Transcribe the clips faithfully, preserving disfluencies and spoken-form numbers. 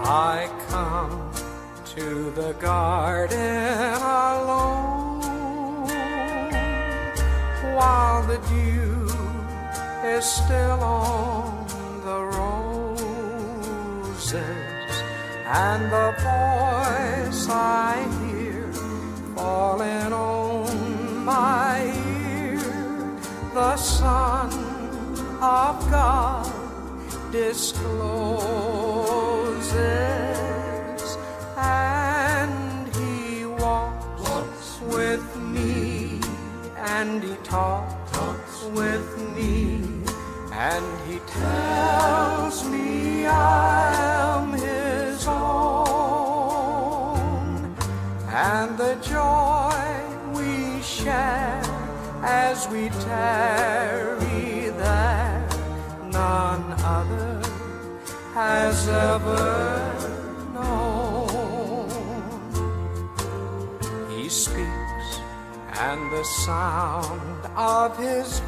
I come to the garden alone, while the dew is still on the roses, and the voice I hear falling on my ear, the Son of God discloses, and he walks with me, and he talks with me, and he tells me I am his own, and the joy we share as we tarry there, none other has ever known. He speaks, and the sound of his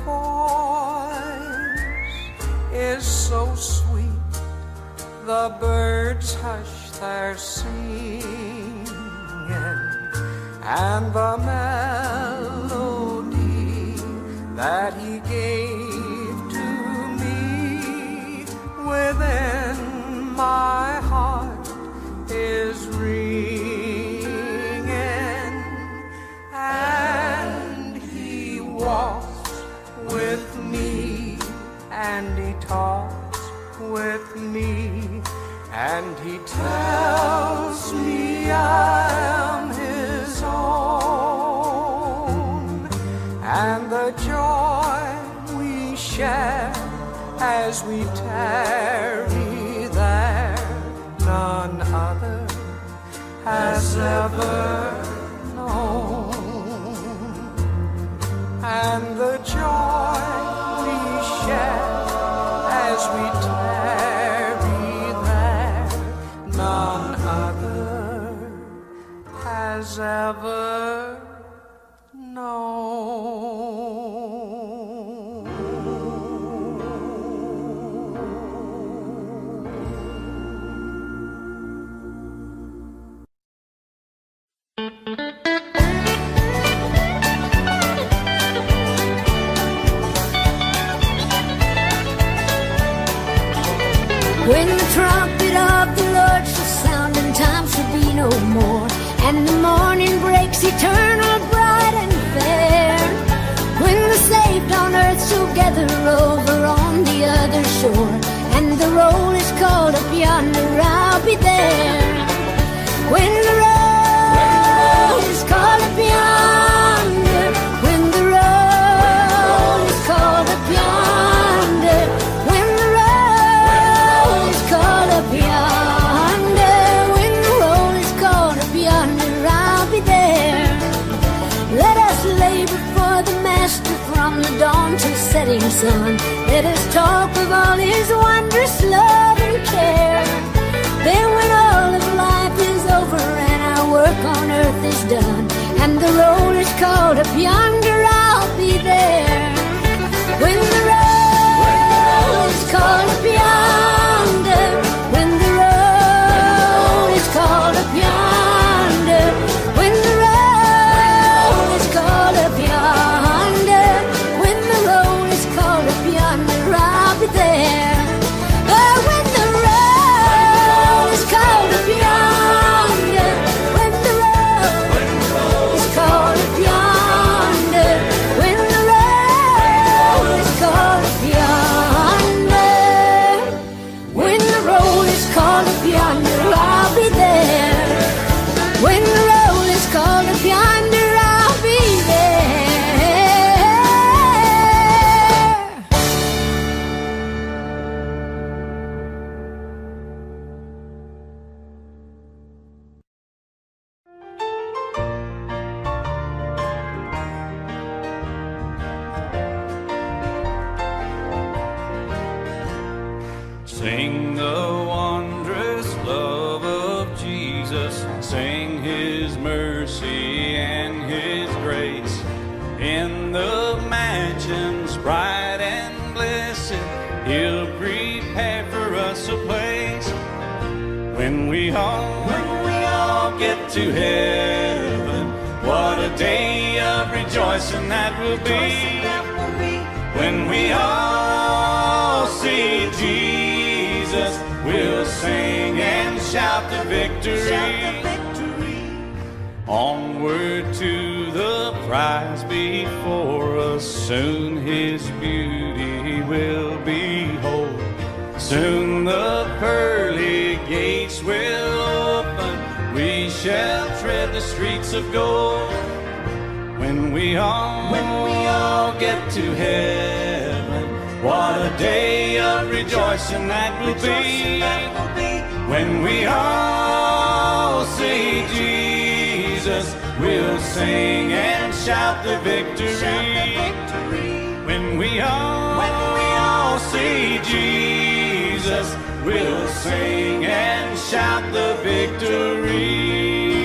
voice is so sweet, the birds hush their singing, and the melody that he gave to me within my heart is ringing, and he walks with me, and he talks with me, and he tells me I am his own, and the joy we share as we tarry there, none other has ever known, and the joy we share as we tarry there, none other has ever known. When the trumpet of the Lord shall sound, and time shall be no more, and the morning breaks eternal, bright and fair. When the saved on earth shall gather over on the other shore, and the roll is called up yonder, I'll be there. When the roll is called up yonder, when the roll is called up yonder, when the roll is called up yonder, when the roll is called up yonder, I'll be there. Let us labor for the Master from the dawn to setting sun. Let us talk of all his wondrous love and care. Then when all of life is over and our work on earth is done, and the roll is called up yonder, I'll be there. When the roll is called up yonder, when the roll is called up yonder, when the roll is called up yonder, when the roll is called up yonder, I'll be there. Oh, When we all, when we all get to heaven, what a day of rejoicing that will be. When we all see Jesus, we'll sing and shout the victory. Onward to the prize before us, soon His beauty will behold. Soon the pearly gates will open, we shall tread the streets of gold. When we all, when we all get to heaven, what a day of rejoicing that will be. When we all see Jesus, we'll sing and shout the victory. When we all, when we all see Jesus, we'll sing and shout the victory.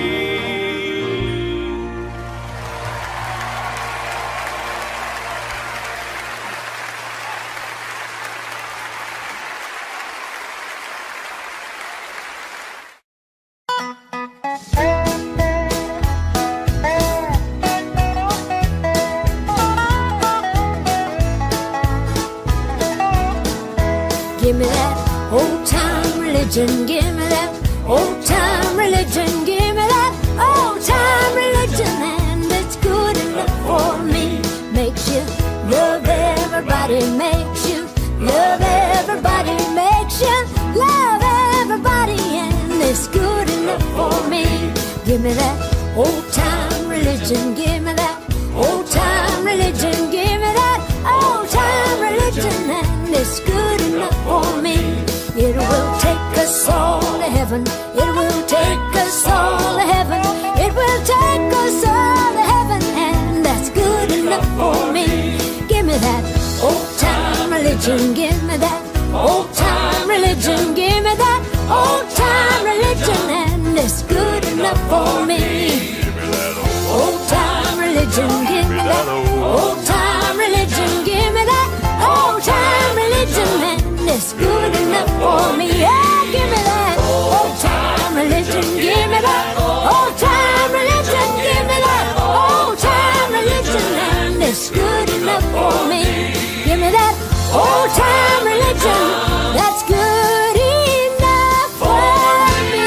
Give me that old-time religion, give me that old-time religion, give me that old-time religion, and it's good enough for me. Makes you love everybody, makes you love everybody, makes you love everybody, and it's good enough for me. Give me that old-time religion, give me that old-time religion, give me that old-time religion, and it's good enough for me. It will take us all to heaven. It will take us all to heaven. It will take us all to heaven, and that's good enough for me. Give me that old-time religion, give me that old-time religion, give me that old-time religion, and it's good enough for me. Old-time religion, give me that old-time religion, give me that old-time religion, and it's good enough for me. Yeah, give me that old-time religion, give me that old-time religion, give me that old-time religion, and it's good enough for me. Give me that old-time religion, that's good enough for me.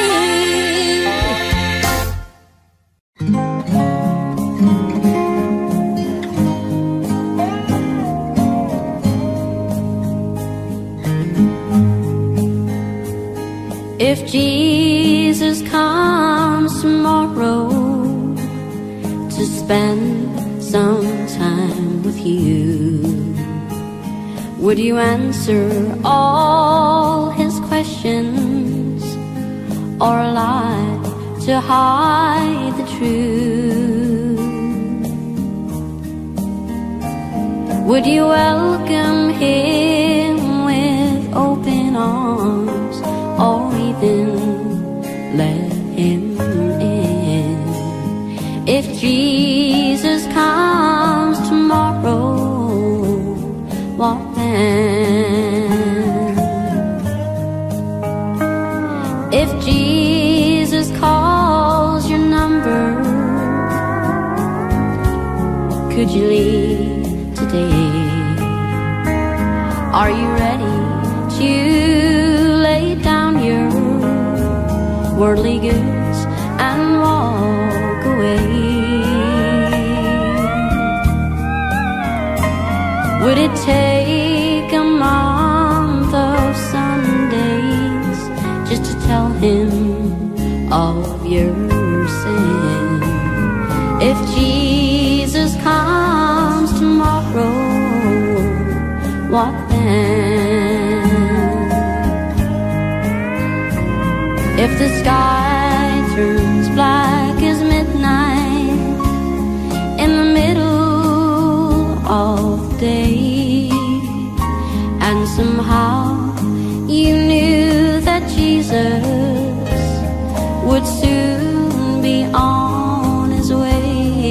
If Jesus comes tomorrow to spend some time with you, would you answer all His questions, or lie to hide the truth? Would you welcome Him with open arms, or even let Him in? If Jesus comes tomorrow, what then? If Jesus calls your number, could you leave today? Are you ready to lay down your worldly goods and walk away? Would it take a month of Sundays just to tell Him of your sin? If Jesus comes tomorrow, what then? If the sky turns black as midnight in the middle of the day, and somehow you knew that Jesus would soon be on His way,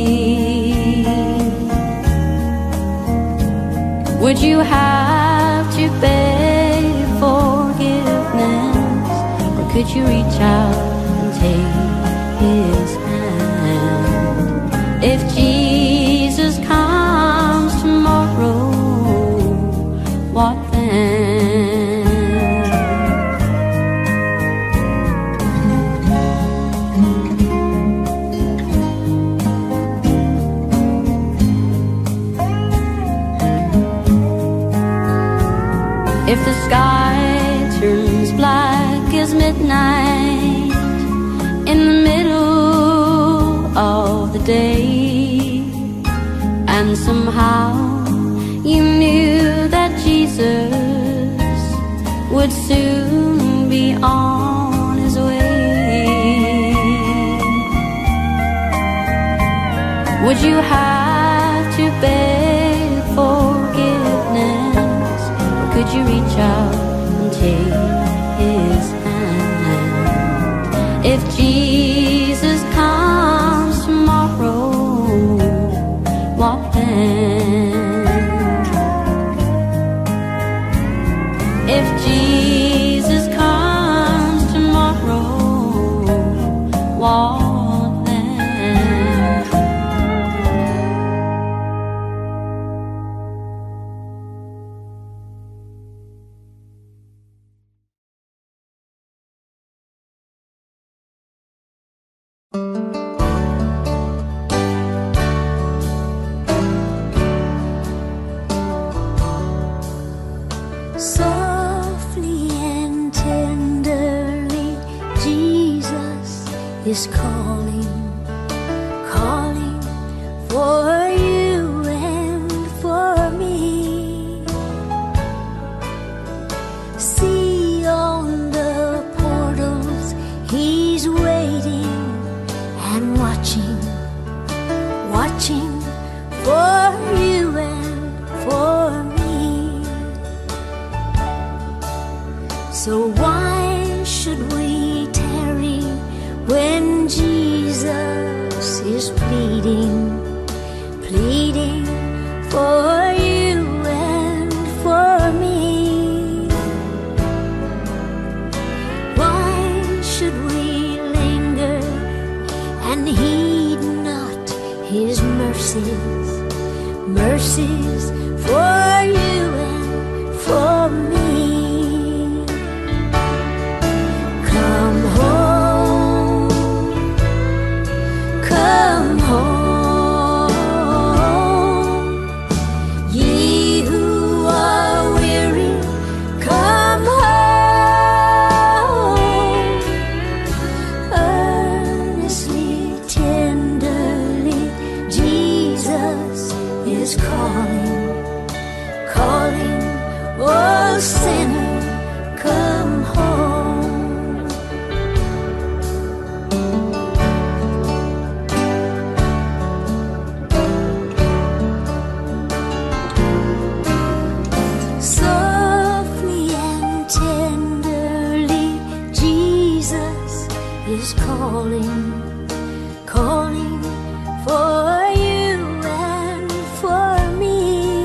would you have to beg forgiveness, or could you reach out and take his hand? If Jesus comes tomorrow, what then? If the sky turns black as midnight in the middle of the day, and somehow you knew that Jesus would soon be on his way, would you have to beg forgiveness, or could you reach out and take his hand? If Jesus comes tomorrow, what then? If Jesus comes tomorrow, what Softly and tenderly, Jesus is calling, calling for you and for me. See on the portals, he's waiting and watching, watching for you and for me. So why should we tarry when Jesus is pleading, pleading for you and for me? Why should we linger and heed not his mercies, mercies for you and for me? Come home, come home, ye who are weary, come home. Earnestly, tenderly, Jesus is calling, calling, oh sinner, come home. Softly and tenderly, Jesus is calling, calling for you and for me.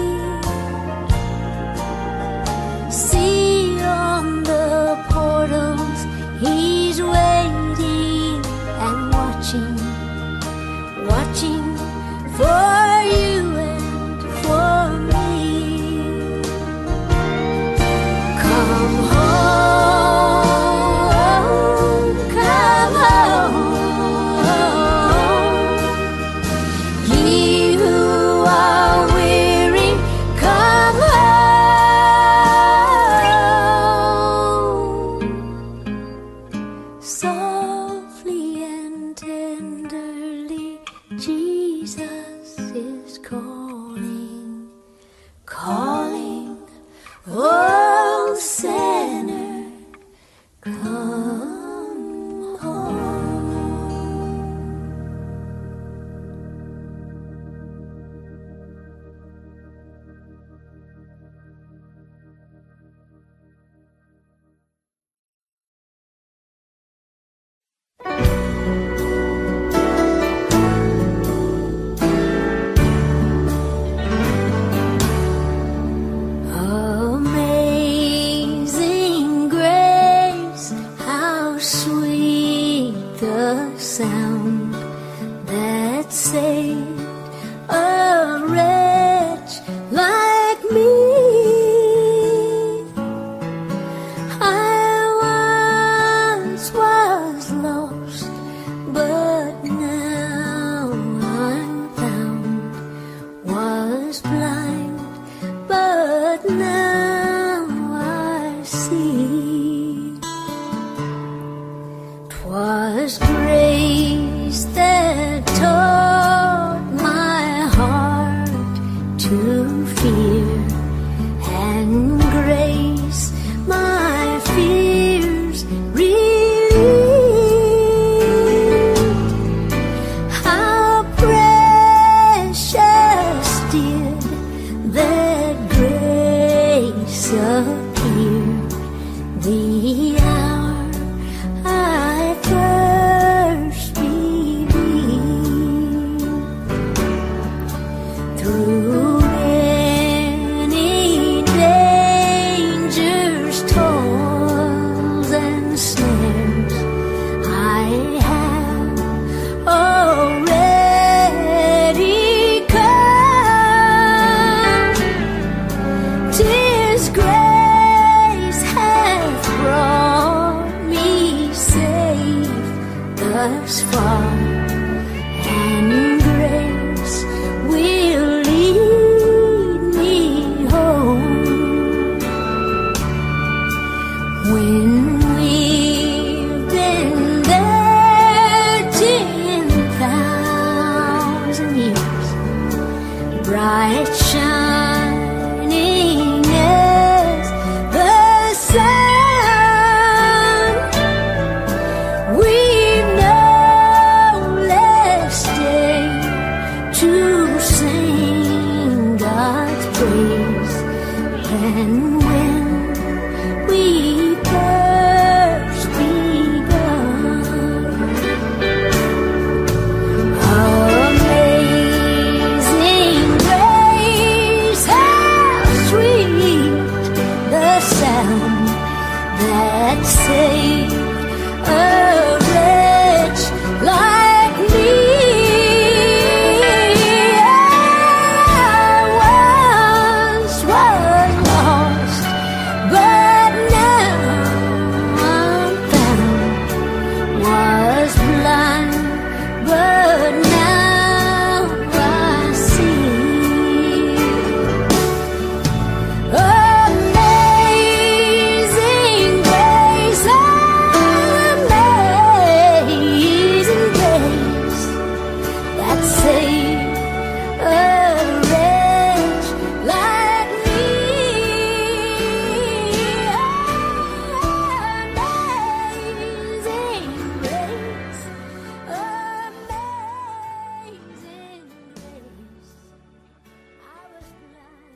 See on the portals, he's waiting and watching, watching for you and for me. Come home, come home, the hour I first believed. Through many dangers, toils, and snares, I have already come. 'Tis grace hath brought me safe thus far, and grace will lead me home. When we've been there ten thousand years, bright shining as the sun, we've no less day to sing God's praise than when we first begun. Amazing grace, how sweet the sound that saved a wretch like me. I once was lost, but now I'm found. Was blind, but now I see. Amazing grace, amazing grace, that saved a wretch like me. Amazing grace, amazing grace, I was blind.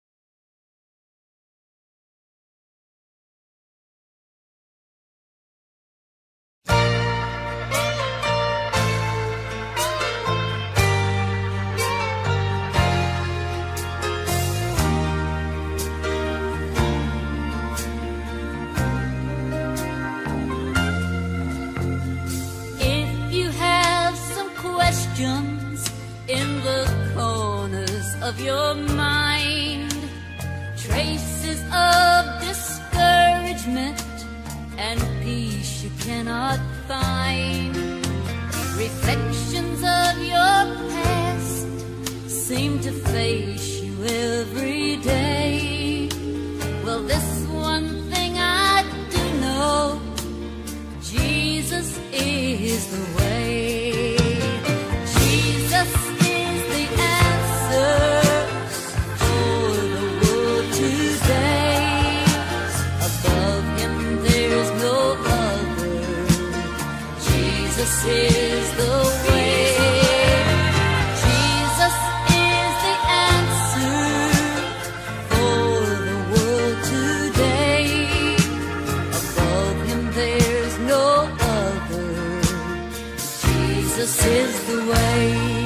If you have some questions in the corners of your mind, traces of discouragement and peace you cannot find, reflections of your past seem to face you every day. Well, this one thing I do know, Jesus is the way. Jesus is the answer for the world today. Above him there's no other. Jesus is the way. Jesus is the answer for the world today. Above him there's no other. Jesus is the way.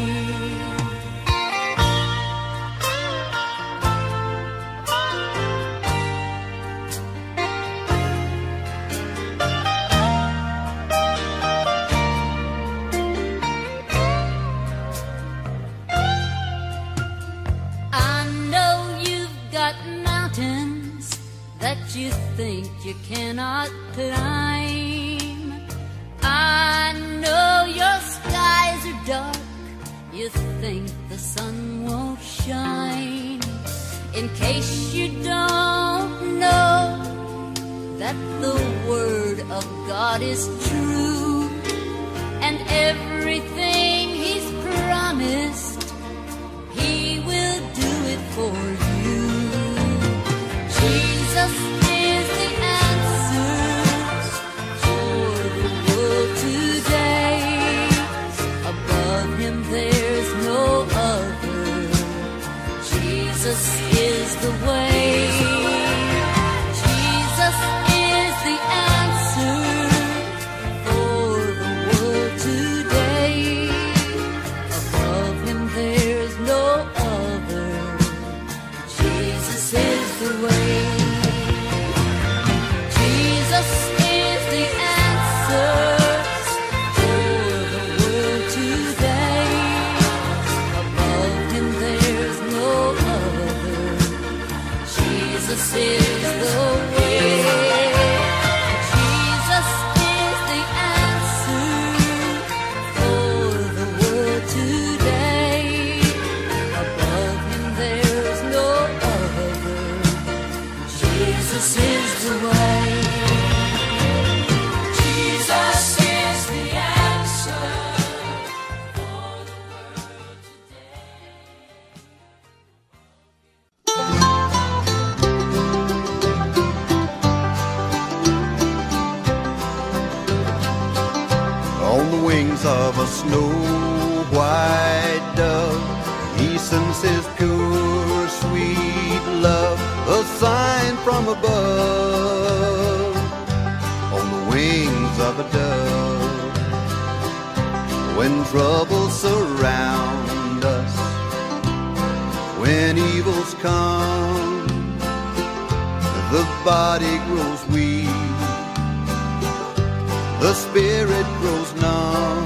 I know you've got mountains that you think you cannot climb. I know your skies are dark, you think the sun won't shine. In case you don't know that the word of God is true, and everything he's promised, he will do it for you. Jesus is the answer for the world today. Above him there's no other. Jesus is the way. Jesus is wings of a snow white dove, he sends his pure, sweet love, a sign from above, on the wings of a dove. When troubles surround us, when evils come, the body grows weak, the spirit grows numb.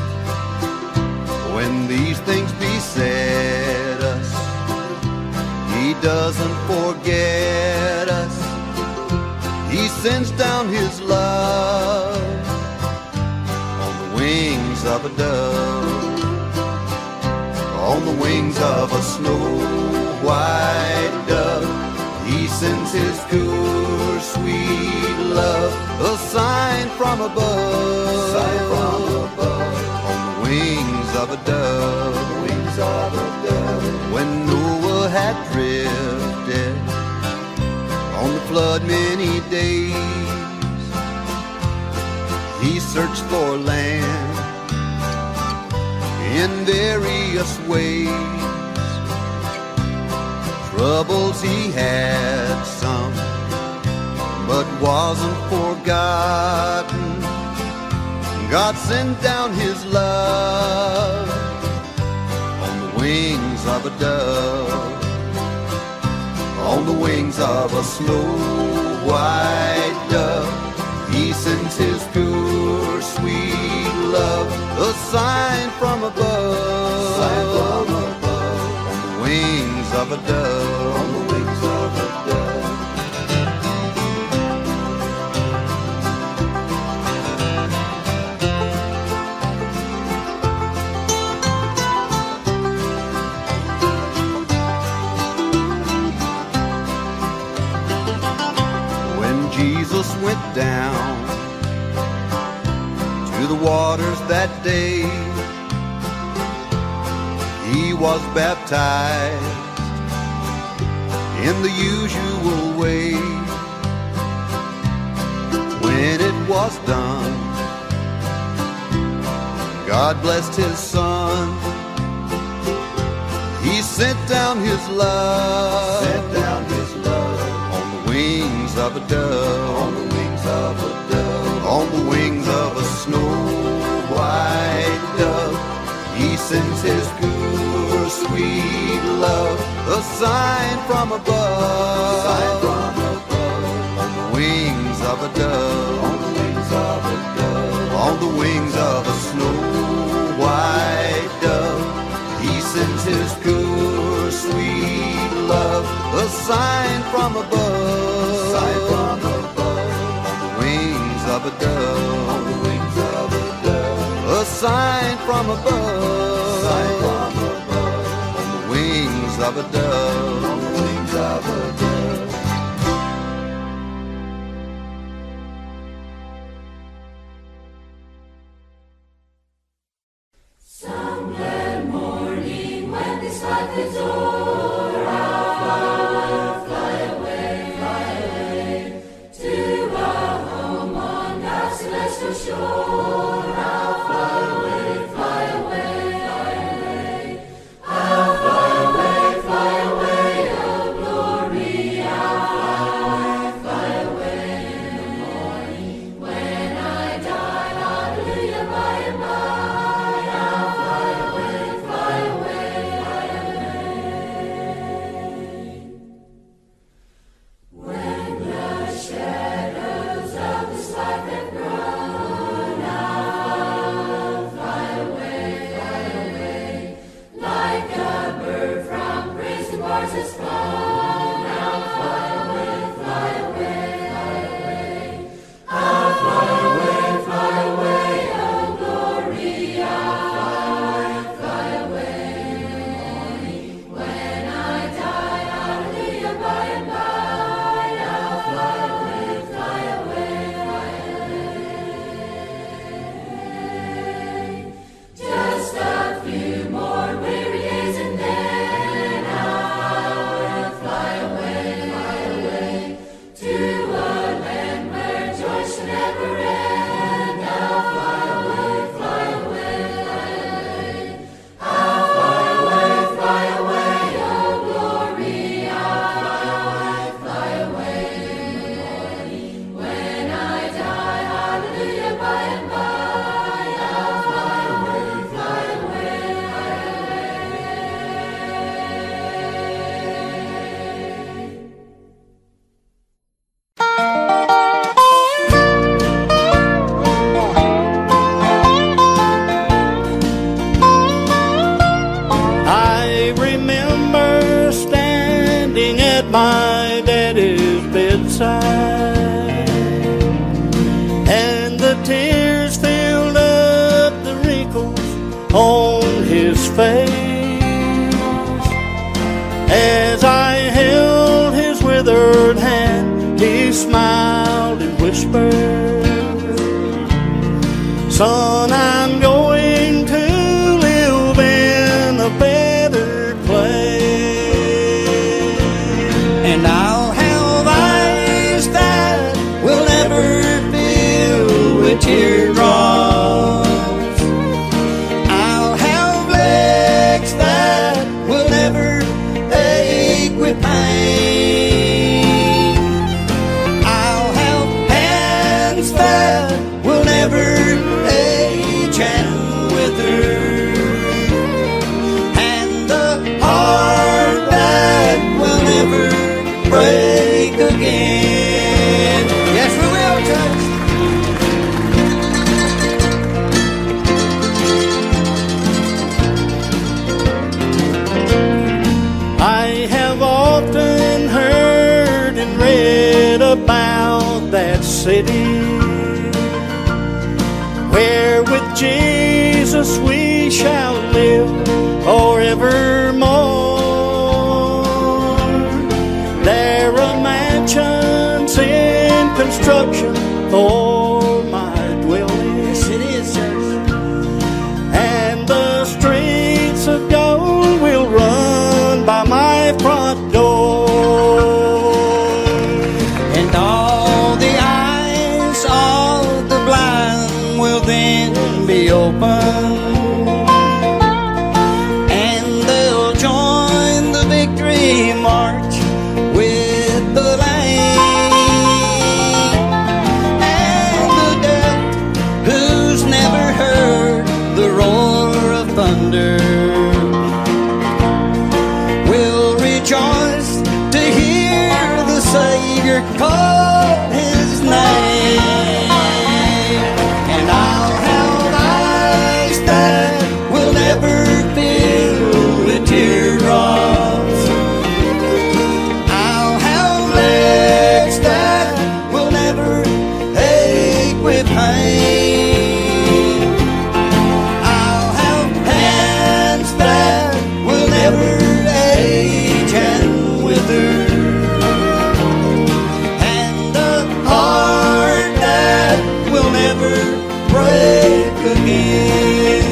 When these things beset us, he doesn't forget us. He sends down his love on the wings of a dove, on the wings of a snow white dove. He sends his pure, sweet love, a sign from above, sign from above, on the wings of a dove, wings of a dove. When Noah had drifted on the flood many days, he searched for land in various ways. Troubles he had some, but wasn't forgotten. God sent down his love on the wings of a dove, on the wings of a snow white dove. He sends his pure, sweet love, a sign from above, sign from above, on the wings of a dove, on the wings of a dove. When Jesus went down to the waters that day, he was baptized in the usual way. When it was done, God blessed his son. He sent down his love, sent down his love on the wings of a dove, on the wings of a dove, on the wings of a snow white dove. He sends his pure, sweet love, a sign from above, sign from above, on the wings of a dove, on the wings of a dove, on the wings of a snow white dove. He sends his pure, sweet love, a sign from above, sign from above, on the wings of a dove, on the wings of a dove, a sign from above, sign from above, on the wings of a dove, on the wings of a dove. Some glad morning when this life is o'er, I'll fly away, fly away, fly away to a home on God's celestial shore. I'll fly away, fly away, fly away. I'll fly away, fly away, oh glory. I'll fly away, fly away in the morning when I die. Hallelujah, by and by. When the shadows of this life have grown out, and the tears filled up the wrinkles on his face. As I held his withered hand, he smiled and whispered, "Son, I'm going to live in a better place, and I'll have eyes that will never fill with teardrops. I'll have legs that will never ache with pain. I'll have hands that will never age and wither, and the heart that will never break again." Yes, we will, church. I have often heard and read about that city where with Jesus we shall live forevermore. There are mansions in construction for my dwelling. Yes, it is, church. And the streets of gold will run by my front door, and all the eyes of the blind will then be open, and they'll join the victory march with the Lamb. And the deaf who's never heard the roar of thunder will rejoice to hear the Savior call his name. And I'll have eyes that will never fill with teardrops. I'll have legs that will never ache with pain. I'll have hands that will never age and wither, and a heart that will never break again.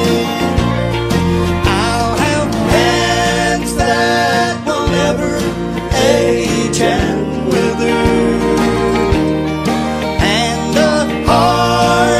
I'll have hands that will never age and wither, and a heart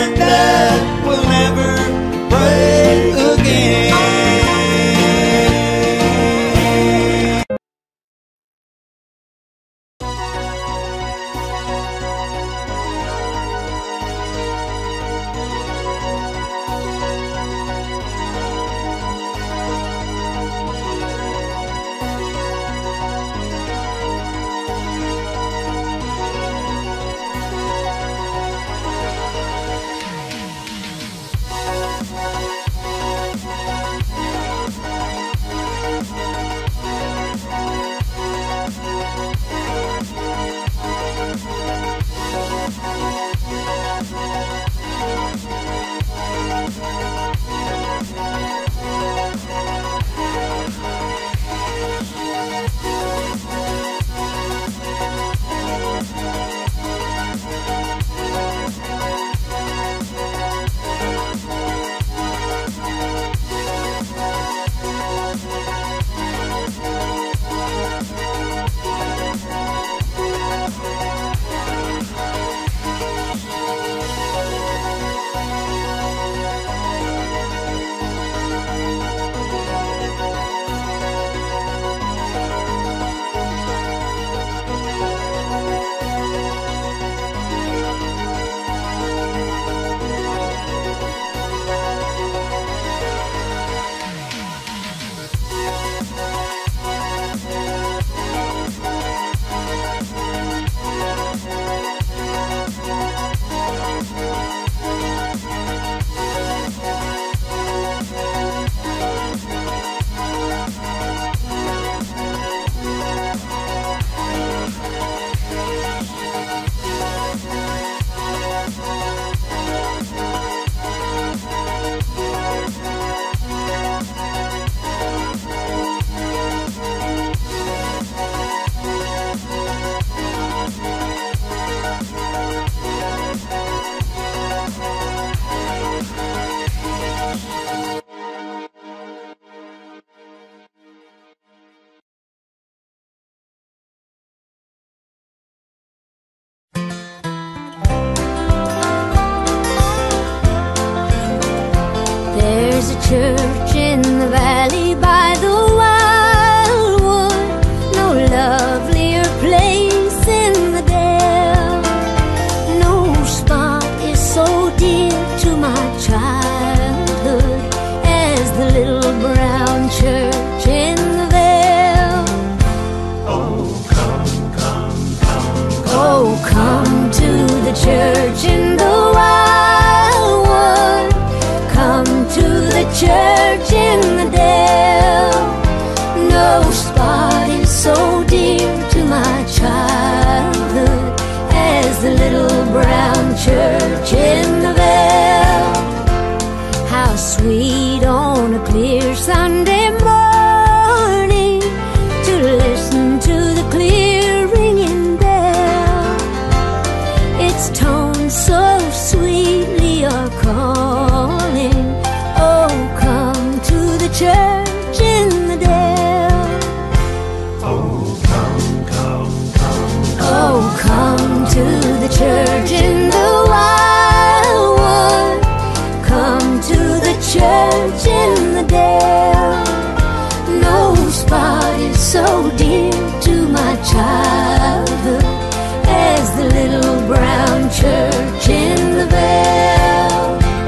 church in the valley by the wildwood, no lovelier place in the dale. No spot is so dear to my childhood as the little brown church in the vale. Oh, come, come, come, Oh, come to the church in the wildwood, come to the church in the dale. No spot is so dear to my childhood as the little brown church in the vale. How sweet on a clear Sunday morning to listen to the clear ringing bell. Its tones so sweetly are calling, oh, come to the church in the dale. oh, come, come, come, Oh, come to the church in the wildwood, come to the church in the dale. No spot is so dear to my childhood as the little brown church in the vale.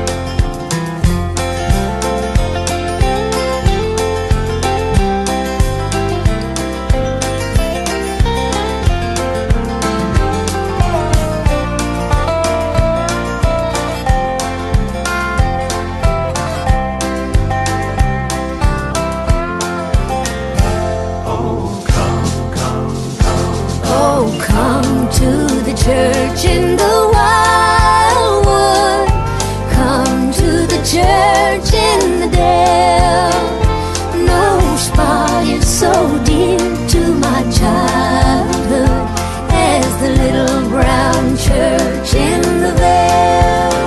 oh, come, come, come, Oh, come to the church in the wildwood, come to the church in the dale. No spot is so dear to my childhood as the little brown church in the vale.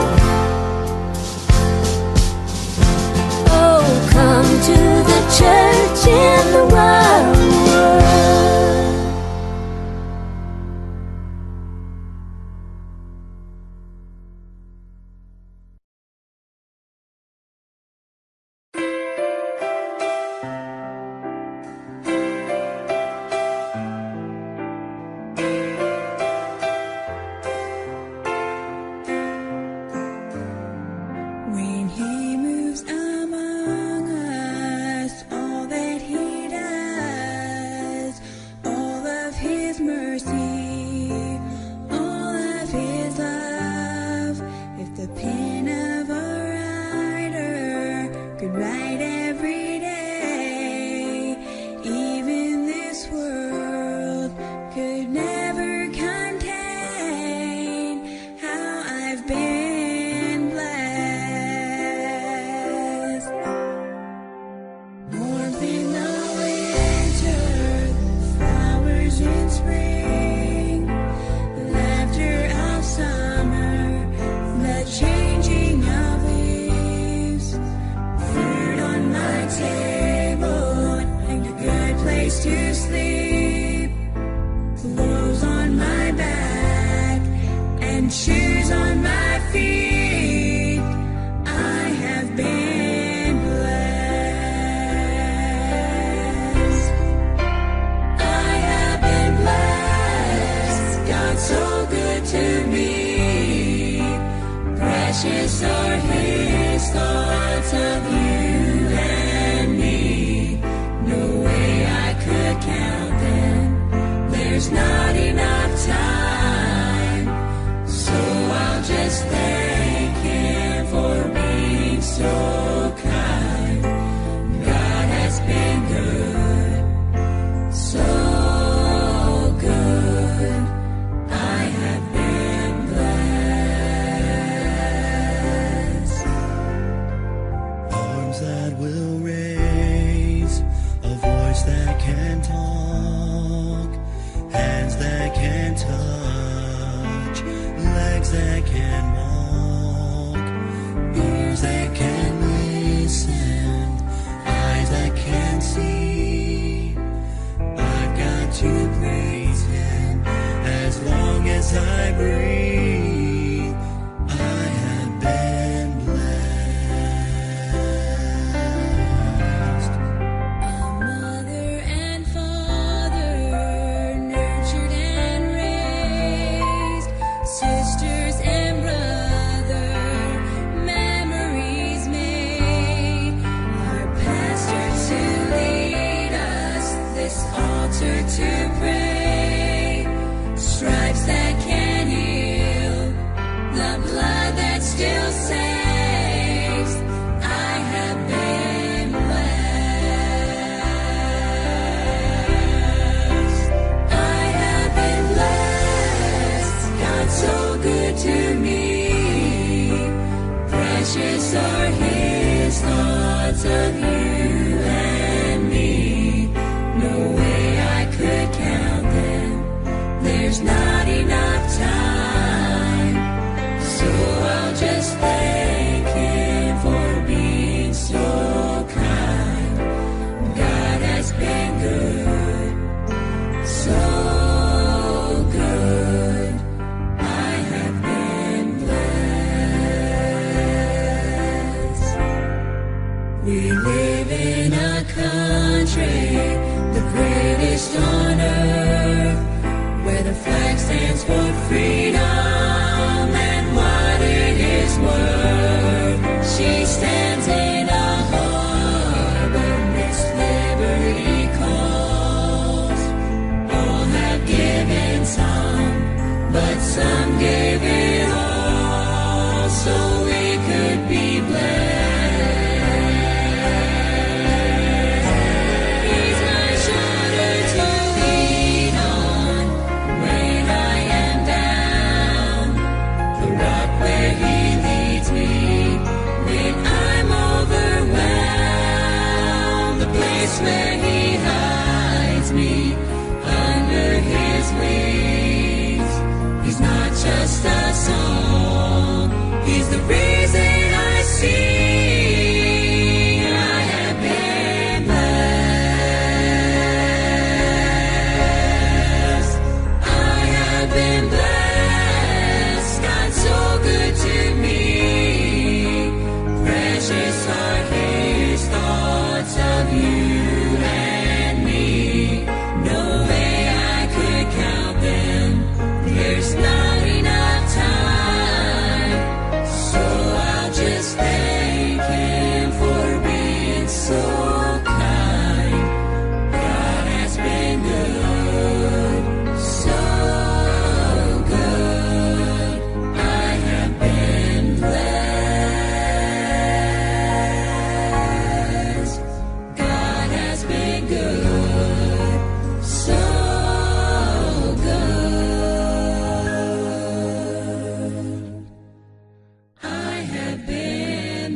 Oh, come to the church in the wildwood. When he moves among us, all that he does, all of his mercy, all of his love. If the pen of a writer could write every day, even this world could never contain how I've been blessed. Warmth in the winter, flowers in spring, laughter of summer, the changing of leaves, food on my table, and a good place to sleep, clothes on my back, and shoes on my feet. I have been blessed. I have been blessed. God's so good to me. Precious are his thoughts of you and me. No way I could count them. There's not enough time. So I'll just thank him for being so kind. God has been good, so good. I have been blessed. Arms that will raise, a voice that can talk, hands that can touch, legs that can walk. Precious are his thoughts of you and me. No way I could count them. There's not enough time. So I'll just thank him for being so kind. God has been good, so good. I have been blessed. We live in a country, the greatest on earth, where the flag stands for freedom and what it is worth. She stands in a harbor, Miss Liberty calls. All have given some, but some gave it all, so we could be blessed. He's my shoulder to lean on when I am down, the rock where he leads me when I'm overwhelmed, the place where he hides me under his wings. He's not just a song, he's the reason I sing. I have been blessed. I have been blessed. God's so good to me. Precious are his thoughts of you and me. No way I could count them. There's not enough time. So I'll just thank him for being so kind. God has been good, so good. I have been blessed. God has been good, so good. I have been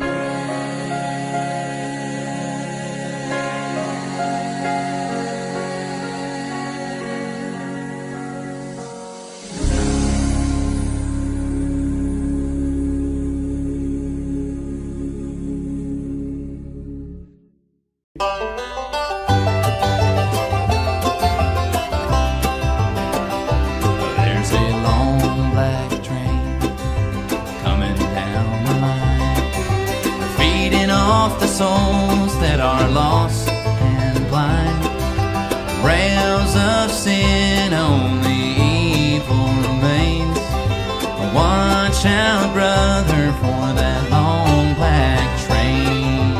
There's a long black train coming down the line, feeding off the souls that are lost and blind. Rails of sin, only evil remains. Watch out, brother, for that long black train.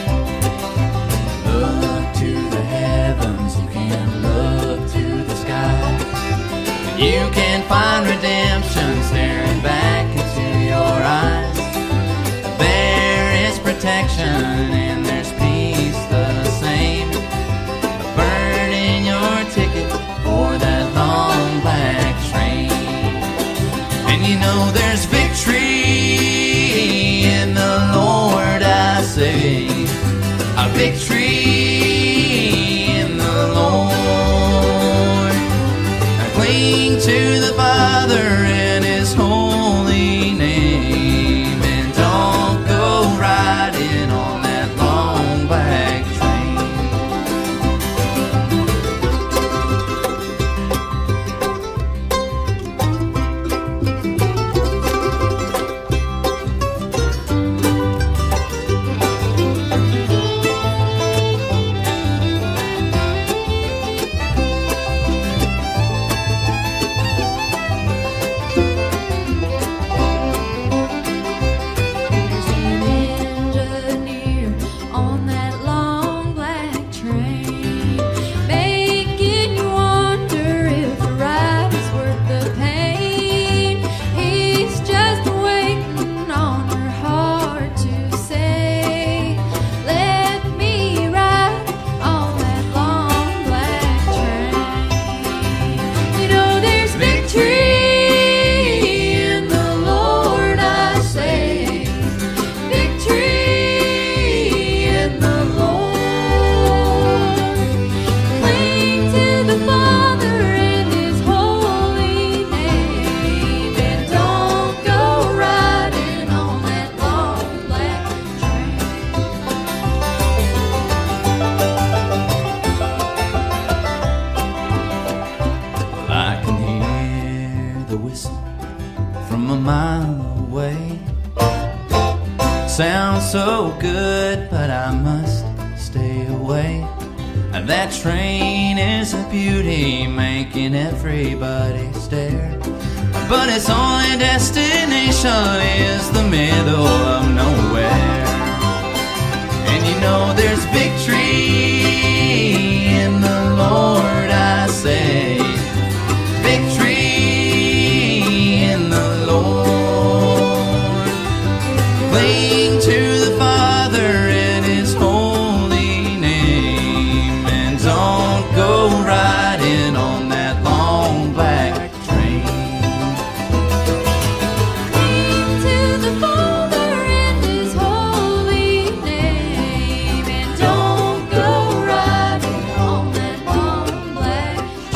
Look to the heavens, you can look to the sky. You can find redemption staring back into your eyes. There is protection and there's peace the same. Burn in your ticket for that long black train. And you know there's victory in the Lord, I say. A victory in the Lord. Cling to the Father and his holy name, and don't go riding on that long black train. sounds so good, but I must stay away. That train is a beauty, making everybody stare. But its only destination is the middle of nowhere. And you know there's victory in the Lord, I say. Victory in the Lord. Cling to the Father in His holy name, and don't go riding on that long black train. Cling to the Father in His holy name, and don't go riding on that long black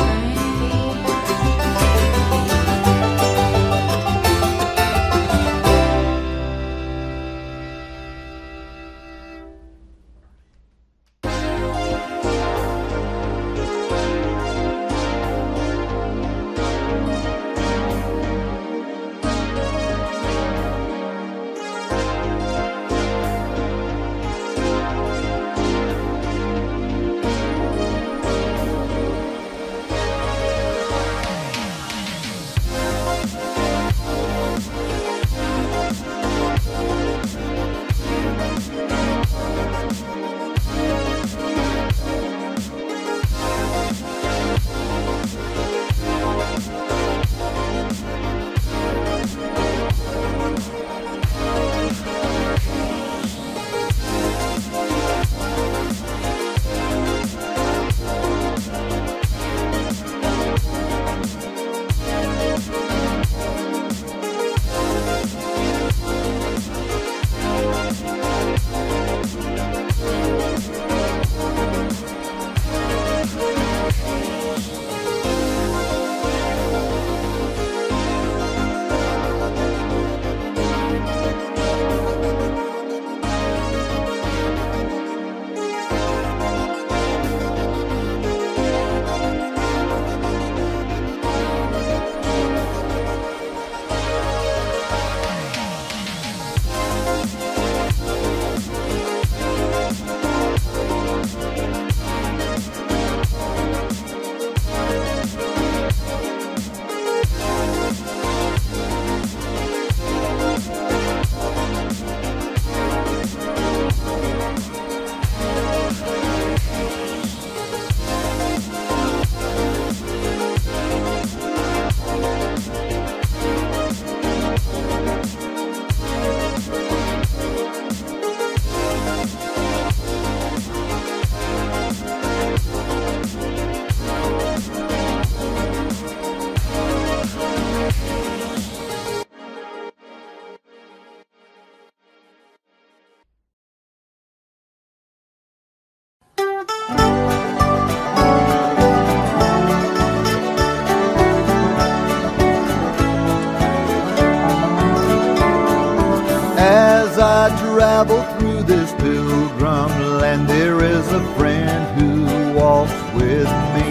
As I travel through this pilgrim land, there is a friend who walks with me,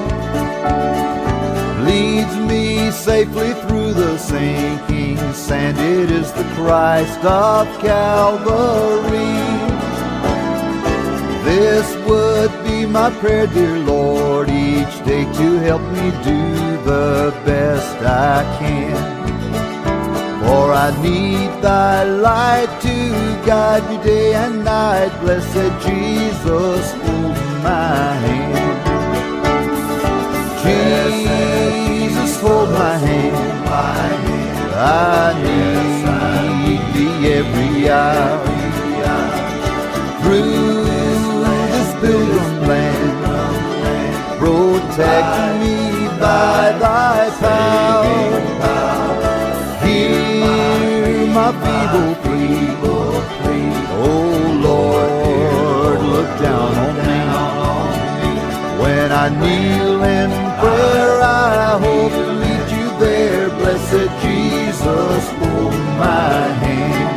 leads me safely through the sinking sand. It is the Christ of Calvary. This would be my prayer, dear Lord, each day to help me do the best I can. For I need thy light to guide me day and night. Blessed Jesus, hold my hand. Jesus, hold my hand. I need thee every hour. Through this pilgrim land, protect me by thy power. Hear my feeble plea, oh Lord, look down on me. When I kneel in prayer, I hope to meet you there. Blessed Jesus, hold my hand.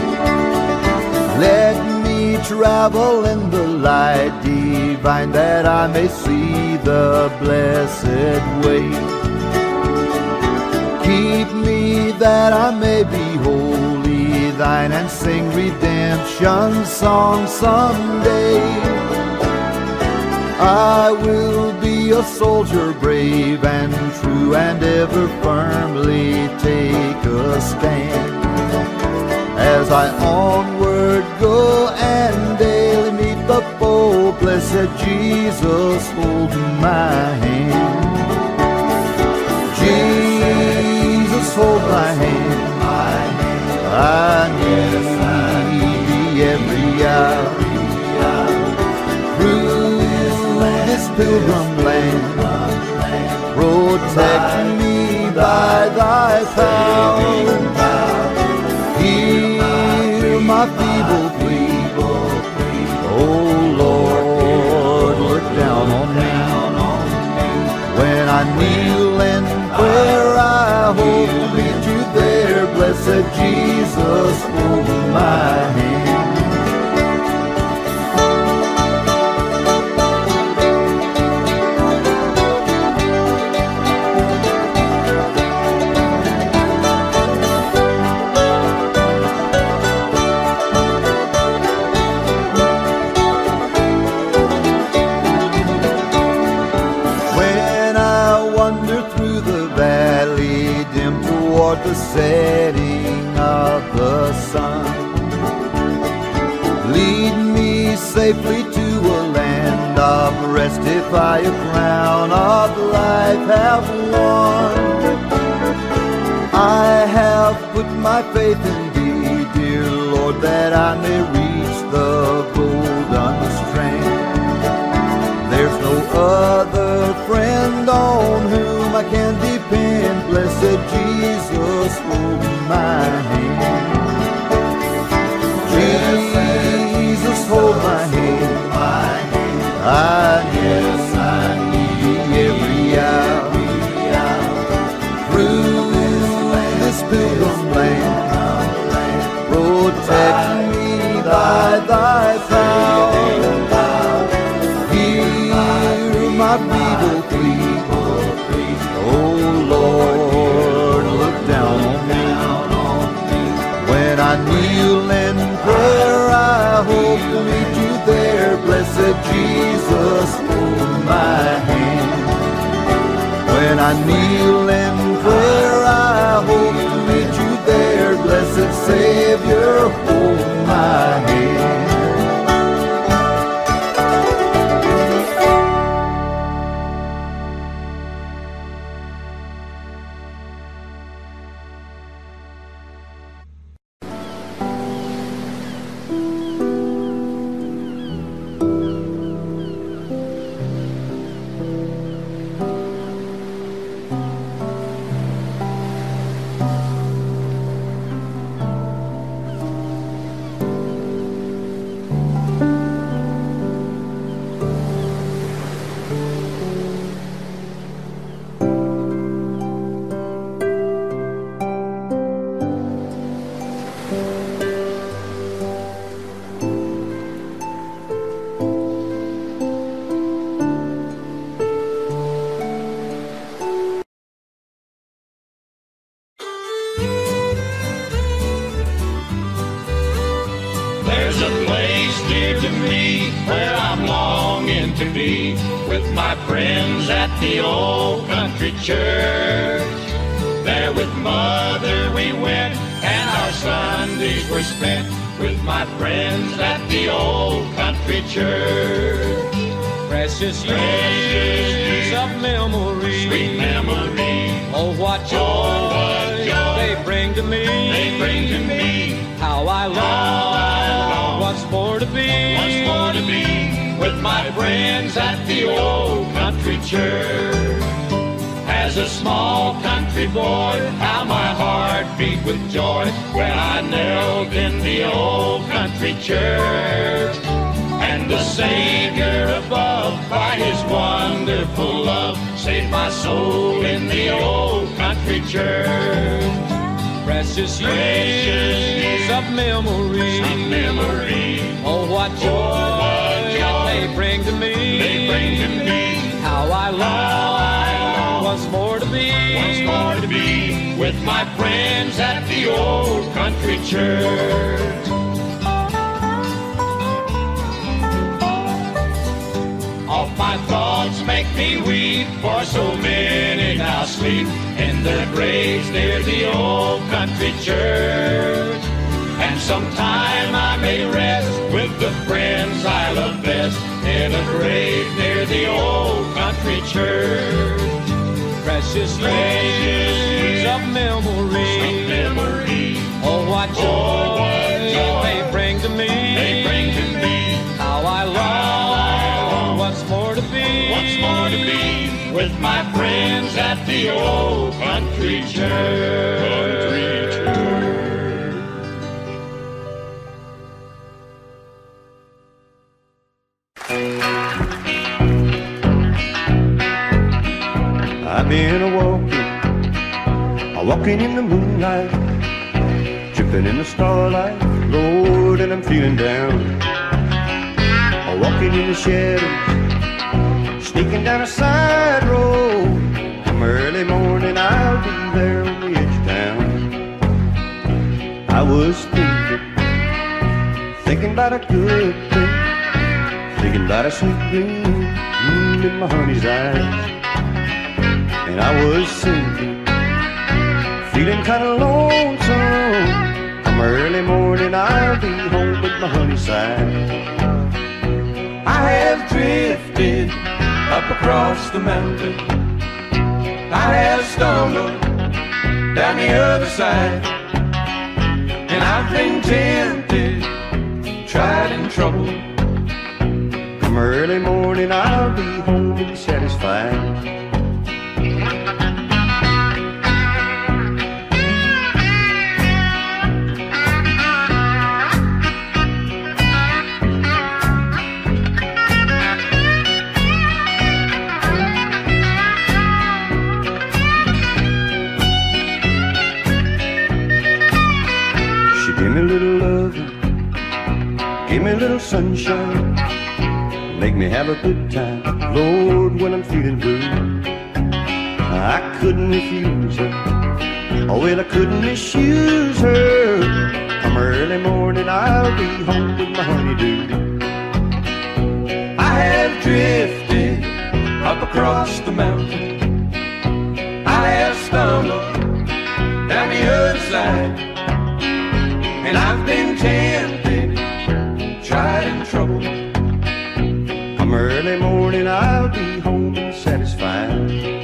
Let me travel in the light divine, that I may see the blessed way. Keep me that I may be holy, thine and sing redemption song someday. I will be a soldier brave and true, and ever firmly take a stand, as I onward go and daily meet the foe. Blessed Jesus, hold my hand. Jesus, hold my hand. I need thee every hour. Through this pilgrim land, protect me by thy power. Hear my feeble plea. Oh Lord, look down on me. When I kneel in prayer, I hope to meet you there. Blessed Jesus, hold my hand. The setting of the sun, lead me safely to a land of rest. If I a crown of life have won, I have put my faith in thee, dear Lord, that I may reach the golden strand. There's no other friend on whom I can depend. Blessed Jesus, hold my hand. Jesus, hold my hand. I yes, I need thee every hour. Through this pilgrim land, protect me by thy power. Hear my feeble plea. Oh Lord, look down on me. When I kneel in prayer, I hope to meet you there. Blessed Jesus, hold my hand. When I kneel in prayer, I hope to meet you there. Blessed Savior, hold my hand. There's a place dear to me where I'm longing to be with my friends at the old country church. There with Mother we went and our Sundays were spent with my friends at the old country church. Precious years of memory, sweet memory. Oh, what joy, oh, what joy they bring to me. They bring to me. How I long once more to be, once more to be with my friends at the old country church. As a small country boy, how my heart beat with joy when I knelt in the old country church. And the Savior above, by His wonderful love, saved my soul in the old country church. Precious years of memory, of memory. Oh, what joy, oh, what joy they bring to me. They bring to me. How I long once more to be, once more to be with my friends at the old country church. All my thoughts make me weep, for so many now sleep in their graves near the old country church. And sometime I may rest with the friends I love best in a grave near the old country church. precious years of memory. Of memory. Oh, what joy, oh, what joy they bring to me. They bring to me. How I long once more to be, once more to be with my friends at the old country church. Country church. I've been a walking, a walking in the moonlight, tripping in the starlight, Lord, and I'm feeling down. A walking in the shadows, sneaking down a side road. Come early morning, I'll be there on the edge of town. I was thinking, thinking about a good thing, thinking about a sweet gleam in my honey's eyes. And I was sinking, feeling kind of lonesome. Come early morning, I'll be home with my honey side. I have drifted up across the mountain. I have stumbled down the other side. And I've been tempted, tried and troubled. Come early morning, I'll be home and satisfied. Give me a little loving, give me a little sunshine, make me have a good time, Lord, when I'm feeling blue. I couldn't refuse her, oh well I couldn't misuse her. Come early morning, I'll be home with my honeydew. I have drifted up across the mountain. I have stumbled down the other side. And I've been tempted, tried and troubled. Come early morning, I'll be home and satisfied.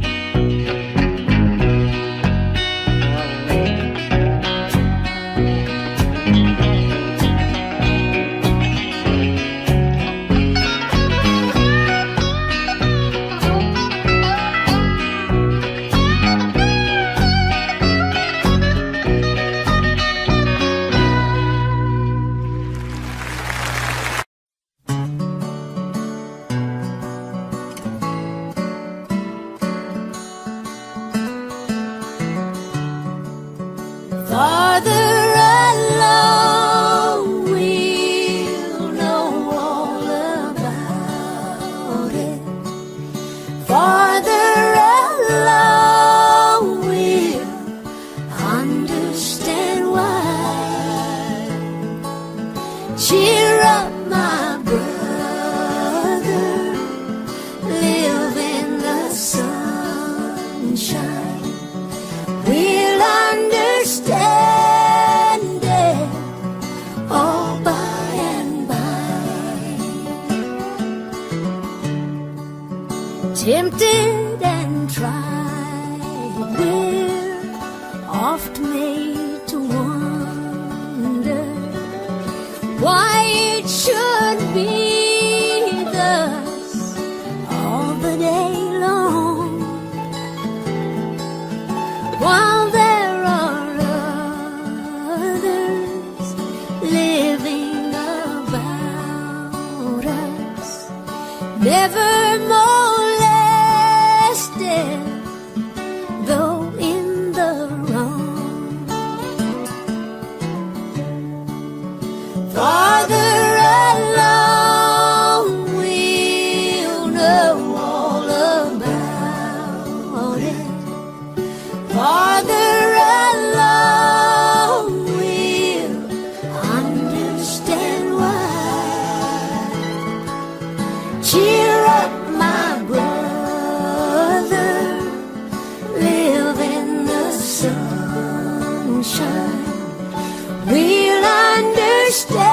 Tempted and tried, we're oft made to wonder why it should be thus all the day long, while there are others living about us, never more though in the wrong. Farther along, we'll know all about it. stay.